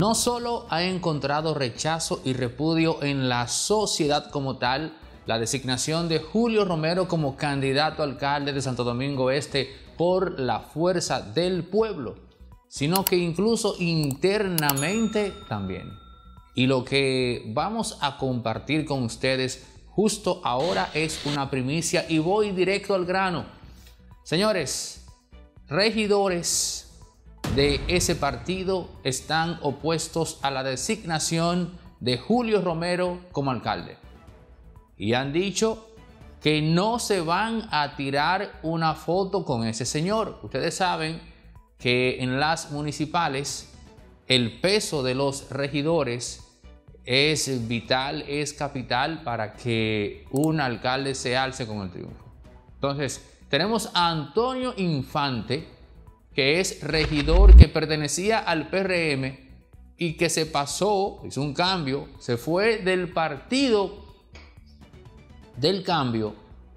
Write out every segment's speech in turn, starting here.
no solo ha encontrado rechazo y repudio en la sociedad como tal, la designación de Julio Romero como candidato a alcalde de Santo Domingo Este por la fuerza del pueblo, sino que incluso internamente también. Y lo que vamos a compartir con ustedes justo ahora es una primicia y voy directo al grano. Señores, regidores de ese partido están opuestos a la designación de Julio Romero como alcalde. Y han dicho que no se van a tirar una foto con ese señor. Ustedes saben que en las municipales el peso de los regidores es vital, es capital para que un alcalde se alce con el triunfo. Entonces, tenemos a Antonio Infante, que es regidor que pertenecía al PRM y que se pasó, hizo un cambio, se fue del partido del cambio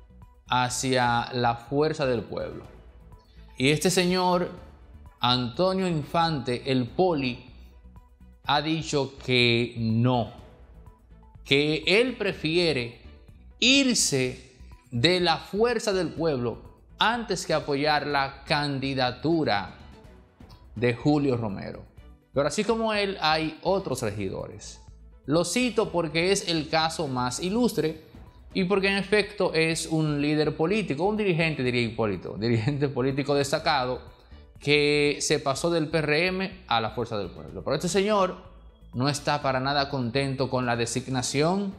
hacia la fuerza del pueblo. Y este señor, Antonio Infante, el Poli, ha dicho que no, que él prefiere irse de la fuerza del pueblo antes que apoyar la candidatura de Julio Romero. Pero así como él, hay otros regidores. Lo cito porque es el caso más ilustre y porque en efecto es un líder político, un dirigente, diría Hipólito, dirigente político destacado que se pasó del PRM a la fuerza del pueblo. Pero este señor no está para nada contento con la designación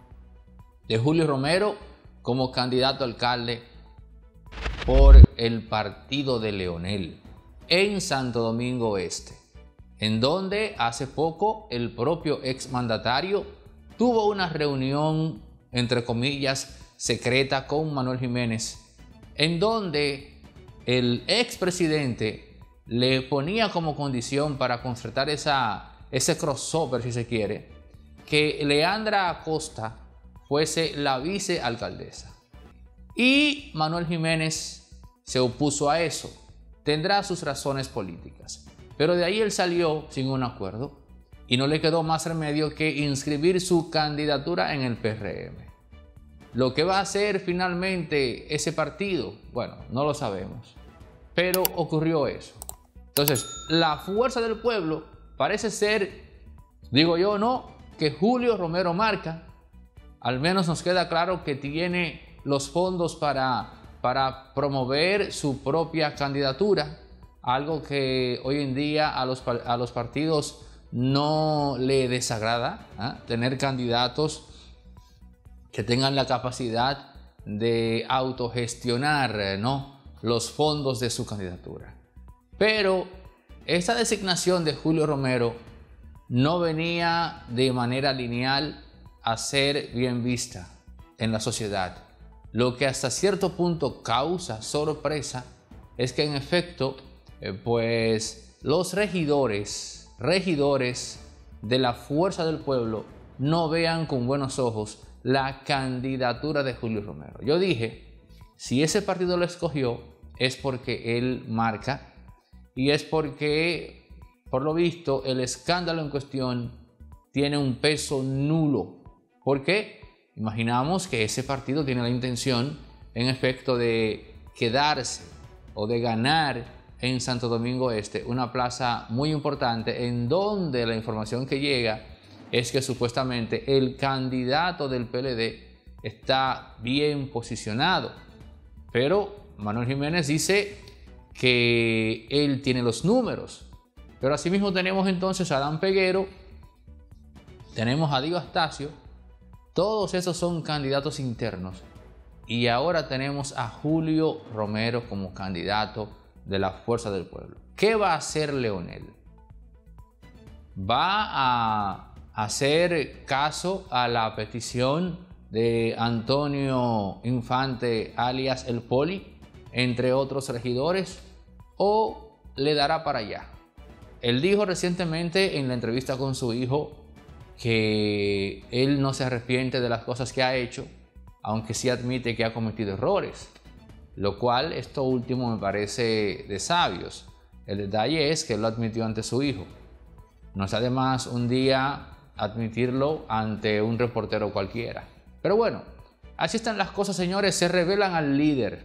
de Julio Romero como candidato a alcalde por el partido de Leonel en Santo Domingo Este, en donde hace poco el propio exmandatario tuvo una reunión, entre comillas, secreta con Manuel Jiménez, en donde el expresidente le ponía como condición para concertar ese crossover, si se quiere, que Leandra Acosta fuese la vicealcaldesa. Y Manuel Jiménez se opuso a eso. Tendrá sus razones políticas. Pero de ahí él salió sin un acuerdo y no le quedó más remedio que inscribir su candidatura en el PRM. Lo que va a hacer finalmente ese partido, bueno, no lo sabemos. Pero ocurrió eso. Entonces, la fuerza del pueblo parece ser, digo yo, no, que Julio Romero marca. Al menos nos queda claro que tiene los fondos para promover su propia candidatura, algo que hoy en día a los partidos no le desagrada, tener candidatos que tengan la capacidad de autogestionar, los fondos de su candidatura. Pero esta designación de Julio Romero no venía de manera lineal a ser bien vista en la sociedad. Lo que hasta cierto punto causa sorpresa es que en efecto, pues los regidores de la fuerza del pueblo no vean con buenos ojos la candidatura de Julio Romero. Yo dije, si ese partido lo escogió es porque él marca y es porque, por lo visto, el escándalo en cuestión tiene un peso nulo. ¿Por qué? Imaginamos que ese partido tiene la intención, en efecto, de quedarse o de ganar en Santo Domingo Este, una plaza muy importante en donde la información que llega es que supuestamente el candidato del PLD está bien posicionado. Pero Manuel Jiménez dice que él tiene los números. Pero asimismo tenemos entonces a Adán Peguero, tenemos a Dio Astacio. Todos esos son candidatos internos y ahora tenemos a Julio Romero como candidato de la fuerza del pueblo. ¿Qué va a hacer Leonel? ¿Va a hacer caso a la petición de Antonio Infante alias El Poli, entre otros regidores, o le dará para allá? Él dijo recientemente en la entrevista con su hijo que él no se arrepiente de las cosas que ha hecho, aunque sí admite que ha cometido errores, lo cual esto último me parece de sabios. El detalle es que él lo admitió ante su hijo. No está de más un día admitirlo ante un reportero cualquiera. Pero bueno, así están las cosas, señores. Se revelan al líder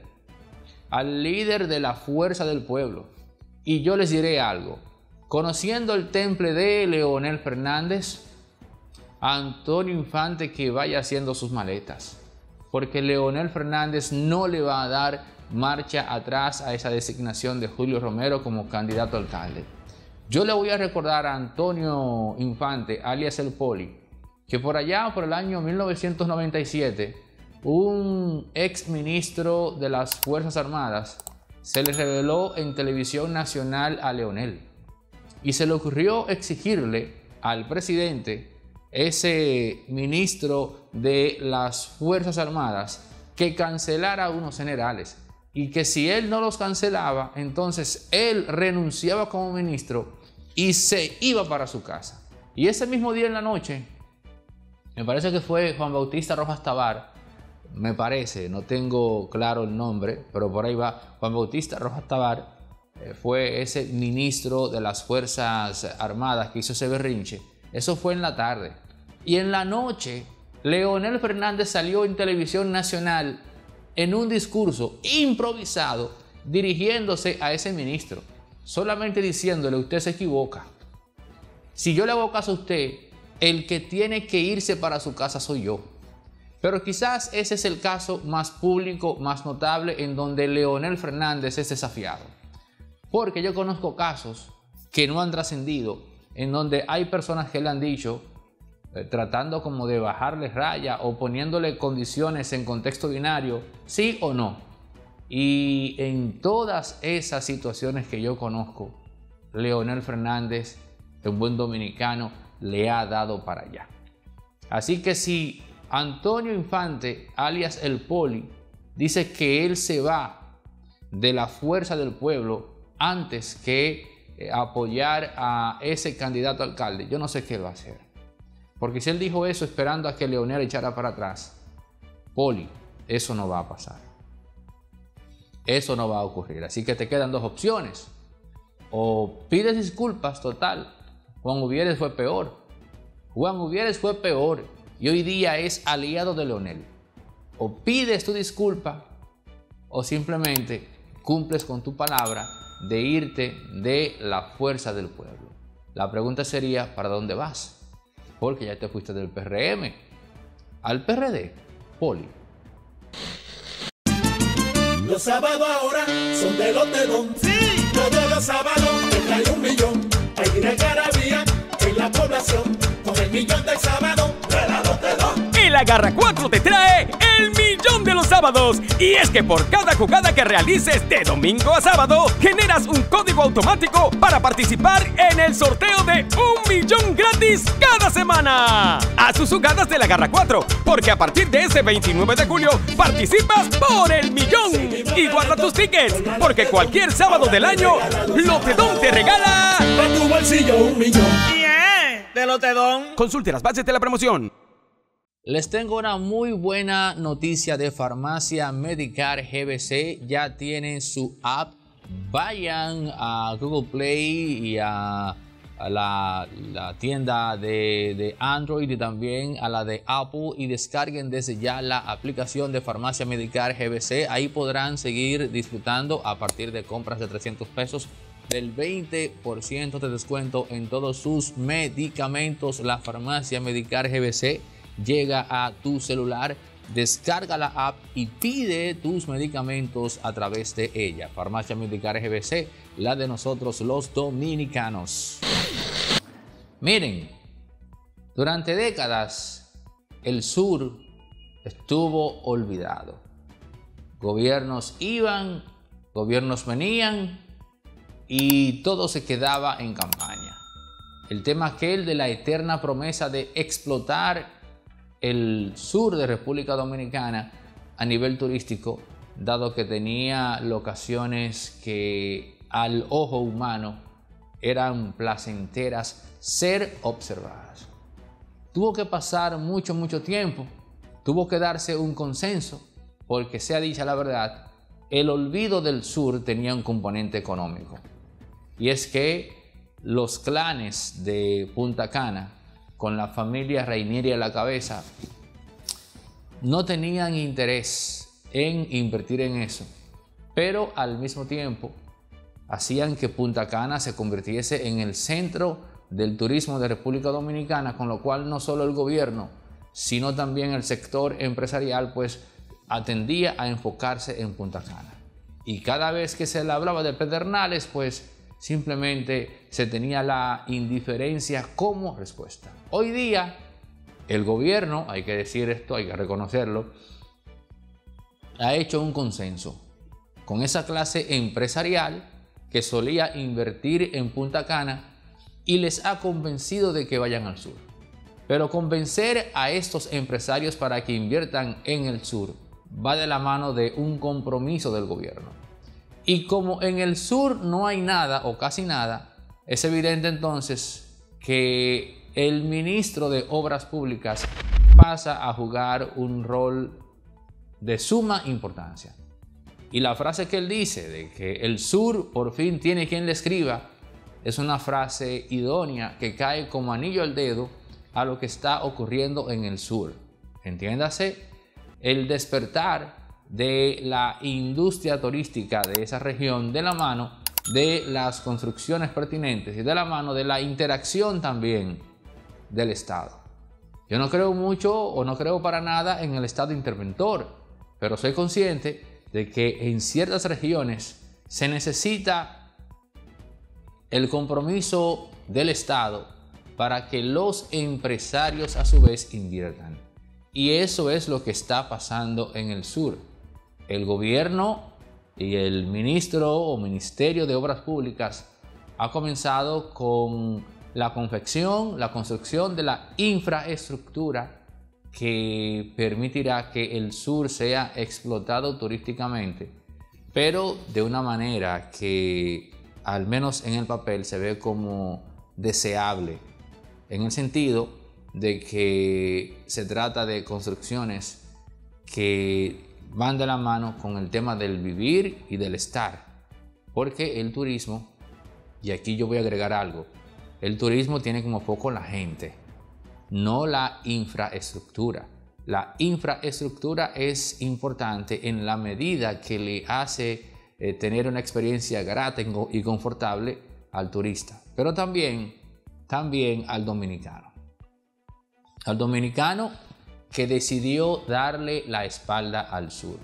de la fuerza del pueblo. Y yo les diré algo. Conociendo el temple de Leonel Fernández, a Antonio Infante que vaya haciendo sus maletas. Porque Leonel Fernández no le va a dar marcha atrás a esa designación de Julio Romero como candidato a alcalde. Yo le voy a recordar a Antonio Infante, alias El Poli, que por allá, por el año 1997, un ex ministro de las Fuerzas Armadas se le reveló en televisión nacional a Leonel y se le ocurrió exigirle al presidente, ese ministro de las Fuerzas Armadas, que cancelara a unos generales y que si él no los cancelaba, entonces él renunciaba como ministro y se iba para su casa. Y ese mismo día en la noche, me parece que fue Juan Bautista Rojas Tabar, me parece, no tengo claro el nombre, pero por ahí va, Juan Bautista Rojas Tabar, fue ese ministro de las Fuerzas Armadas que hizo ese berrinche. Eso fue en la tarde. Y en la noche, Leonel Fernández salió en televisión nacional en un discurso improvisado dirigiéndose a ese ministro, solamente diciéndole: usted se equivoca. Si yo le hago caso a usted, el que tiene que irse para su casa soy yo. Pero quizás ese es el caso más público, más notable, en donde Leonel Fernández es desafiado. Porque yo conozco casos que no han trascendido, en donde hay personas que le han dicho, tratando como de bajarle raya o poniéndole condiciones en contexto binario, sí o no. Y en todas esas situaciones que yo conozco, Leonel Fernández, un buen dominicano, le ha dado para allá. Así que si Antonio Infante, alias El Poli, dice que él se va de la fuerza del pueblo antes que apoyar a ese candidato a alcalde, yo no sé qué va a hacer. Porque si él dijo eso esperando a que Leonel echara para atrás, Poli, eso no va a pasar. Eso no va a ocurrir. Así que te quedan dos opciones. O pides disculpas, total. Juan Uvieres fue peor. Juan Uvieres fue peor y hoy día es aliado de Leonel. O pides tu disculpa o simplemente cumples con tu palabra de irte de la fuerza del pueblo. La pregunta sería, ¿para dónde vas? Porque ya te fuiste del PRM al PRD, Poli. Los sábados ahora son de Lotedón. Sí, todos los sábados te trae 1 millón. Hay gran garabía en la población con el millón del sábado de la Lotedón. El Agarra 4 te trae el millón de los sábados. Y es que por cada jugada que realices de domingo a sábado, generas un código automático para participar en el sorteo de 1 millón gratis cada semana. Haz tus jugadas del Agarra 4, porque a partir de este 29 de julio participas por el millón. Y guarda tus tickets, porque cualquier sábado del año, Lotedón te regala En tu bolsillo 1 millón. de Lotedón. Consulte las bases de la promoción. Les tengo una muy buena noticia de Farmacia Medicare GBC. Ya tienen su app. Vayan a Google Play y a la tienda de Android y también a la de Apple y descarguen desde ya la aplicación de Farmacia Medicare GBC. Ahí podrán seguir disfrutando a partir de compras de 300 pesos del 20% de descuento en todos sus medicamentos. La Farmacia Medicare GBC llega a tu celular. Descarga la app y pide tus medicamentos a través de ella. Farmacia Medicare GBC, la de nosotros los dominicanos. Miren, durante décadas el sur estuvo olvidado. Gobiernos iban, gobiernos venían y todo se quedaba en campaña. El tema aquel de la eterna promesa de explotar el sur de República Dominicana a nivel turístico, dado que tenía locaciones que al ojo humano eran placenteras ser observadas. Tuvo que pasar mucho tiempo, tuvo que darse un consenso, porque sea dicha la verdad, el olvido del sur tenía un componente económico. Y es que los clanes de Punta Cana, con la familia Reinieri a la cabeza, no tenían interés en invertir en eso, pero al mismo tiempo hacían que Punta Cana se convirtiese en el centro del turismo de República Dominicana, con lo cual no solo el gobierno, sino también el sector empresarial pues atendía a enfocarse en Punta Cana. Y cada vez que se le hablaba de Pedernales, pues simplemente se tenía la indiferencia como respuesta. Hoy día, el gobierno, hay que decir esto, hay que reconocerlo, ha hecho un consenso con esa clase empresarial que solía invertir en Punta Cana y les ha convencido de que vayan al sur. Pero convencer a estos empresarios para que inviertan en el sur va de la mano de un compromiso del gobierno. Y como en el sur no hay nada o casi nada, es evidente entonces que el ministro de Obras Públicas pasa a jugar un rol de suma importancia. Y la frase que él dice de que el sur por fin tiene quien le escriba es una frase idónea que cae como anillo al dedo a lo que está ocurriendo en el sur. Entiéndase, el despertar de la industria turística de esa región de la mano de las construcciones pertinentes y de la mano de la interacción también del Estado. Yo no creo mucho o no creo para nada en el Estado interventor, pero soy consciente de que en ciertas regiones se necesita el compromiso del Estado para que los empresarios a su vez inviertan. Y eso es lo que está pasando en el sur. El gobierno y el ministro o Ministerio de Obras Públicas ha comenzado con la confección, la construcción de la infraestructura que permitirá que el sur sea explotado turísticamente, pero de una manera que al menos en el papel se ve como deseable, en el sentido de que se trata de construcciones que van de la mano con el tema del vivir y del estar, porque el turismo, y aquí yo voy a agregar algo, el turismo tiene como foco la gente, no la infraestructura. La infraestructura es importante en la medida que le hace tener una experiencia grata y confortable al turista, pero también al dominicano. Al dominicano que decidió darle la espalda al sur.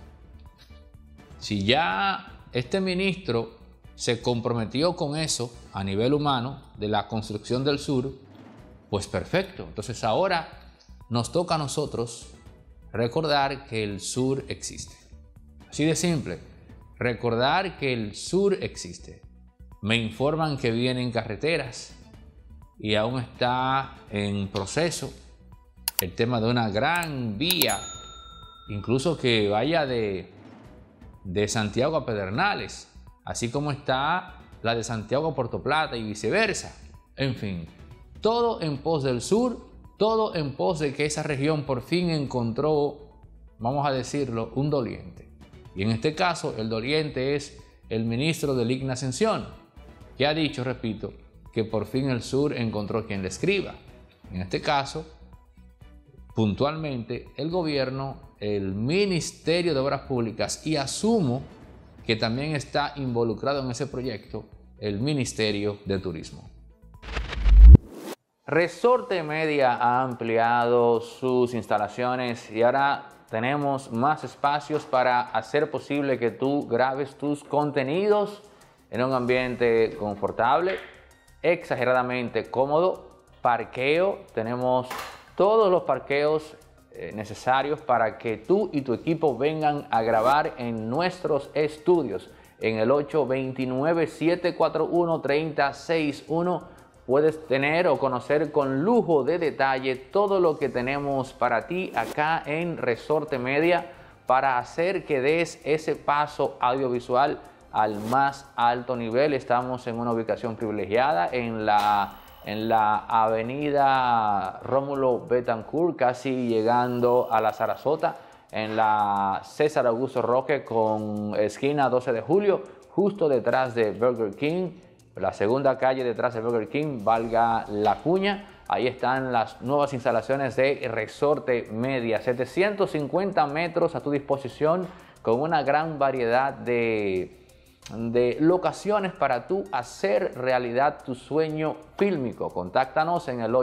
Si ya este ministro se comprometió con eso a nivel humano de la construcción del sur, pues perfecto. Entonces ahora nos toca a nosotros recordar que el sur existe. Así de simple, recordar que el sur existe. Me informan que vienen carreteras y aún está en proceso el tema de una gran vía, incluso que vaya de Santiago a Pedernales, así como está la de Santiago a Puerto Plata y viceversa. En fin, todo en pos del sur, todo en pos de que esa región por fin encontró, vamos a decirlo, un doliente. Y en este caso, el doliente es el ministro de Ligna Ascensión, que ha dicho, repito, que por fin el sur encontró quien le escriba. En este caso, puntualmente, el gobierno, el Ministerio de Obras Públicas, y asumo que también está involucrado en ese proyecto el Ministerio de Turismo. Resorte Media ha ampliado sus instalaciones y ahora tenemos más espacios para hacer posible que tú grabes tus contenidos en un ambiente confortable, exageradamente cómodo, parqueo. Tenemos todos los parqueos necesarios para que tú y tu equipo vengan a grabar en nuestros estudios. En el 829-741-3061 puedes tener o conocer con lujo de detalle todo lo que tenemos para ti acá en Resorte Media para hacer que des ese paso audiovisual al más alto nivel. Estamos en una ubicación privilegiada en la avenida Rómulo Betancourt, casi llegando a la Sarasota, en la César Augusto Roque con esquina 12 de julio, justo detrás de Burger King. la segunda calle detrás de Burger King, valga la cuña. Ahí están las nuevas instalaciones de Resorte Media, 750 metros a tu disposición con una gran variedad de locaciones para tú hacer realidad tu sueño fílmico. Contáctanos en el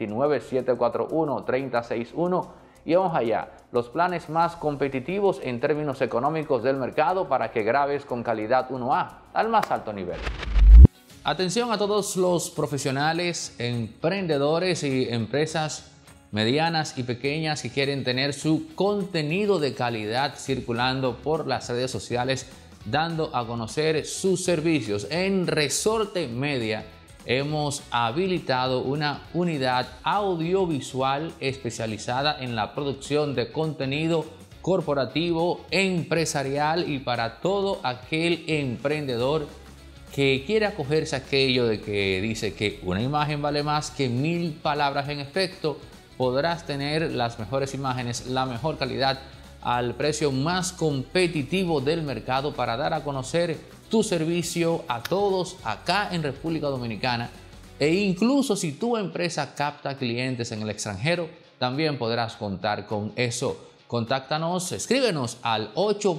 829-741-3061 y vamos allá. Los planes más competitivos en términos económicos del mercado para que grabes con calidad 1A al más alto nivel. Atención a todos los profesionales, emprendedores y empresas medianas y pequeñas que quieren tener su contenido de calidad circulando por las redes sociales, dando a conocer sus servicios. En Resorte Media hemos habilitado una unidad audiovisual especializada en la producción de contenido corporativo, empresarial y para todo aquel emprendedor que quiere acogerse a aquello de que dice que una imagen vale más que 1000 palabras. En efecto, podrás tener las mejores imágenes, la mejor calidad al precio más competitivo del mercado para dar a conocer tu servicio a todos acá en República Dominicana. E incluso si tu empresa capta clientes en el extranjero, también podrás contar con eso. Contáctanos, escríbenos al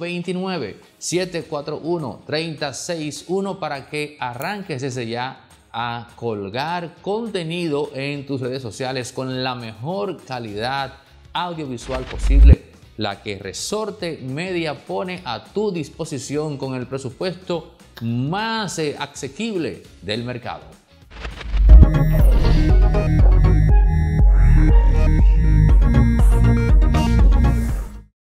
829-741-3061 para que arranques desde ya a colgar contenido en tus redes sociales con la mejor calidad audiovisual posible, la que Resorte Media pone a tu disposición con el presupuesto más asequible del mercado.